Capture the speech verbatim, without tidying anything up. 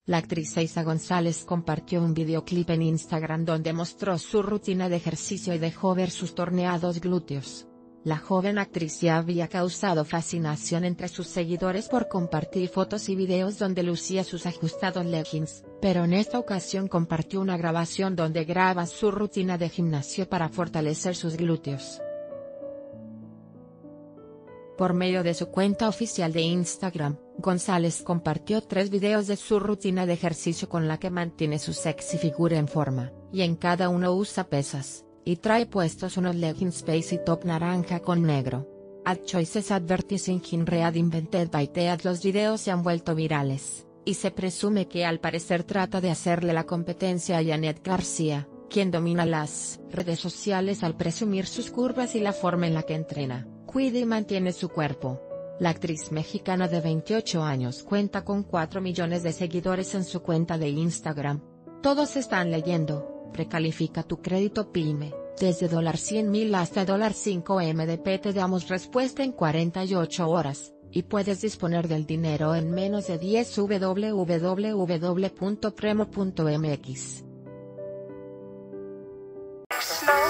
La actriz Eiza González compartió un videoclip en Instagram donde mostró su rutina de ejercicio y dejó ver sus torneados glúteos. La joven actriz ya había causado fascinación entre sus seguidores por compartir fotos y videos donde lucía sus ajustados leggings, pero en esta ocasión compartió una grabación donde graba su rutina de gimnasio para fortalecer sus glúteos. Por medio de su cuenta oficial de Instagram, González compartió tres videos de su rutina de ejercicio con la que mantiene su sexy figura en forma, y en cada uno usa pesas, y trae puestos unos leggings beige y top naranja con negro. Ad Choices Advertising in Read Invented by Tead. Los videos se han vuelto virales, y se presume que al parecer trata de hacerle la competencia a Janet García, quien domina las redes sociales al presumir sus curvas y la forma en la que entrena, cuida y mantiene su cuerpo. La actriz mexicana de veintiocho años cuenta con cuatro millones de seguidores en su cuenta de Instagram. Todos están leyendo: precalifica tu crédito PYME, desde cien mil hasta cinco M D P te damos respuesta en cuarenta y ocho horas, y puedes disponer del dinero en menos de diez. w w w punto premo punto m x.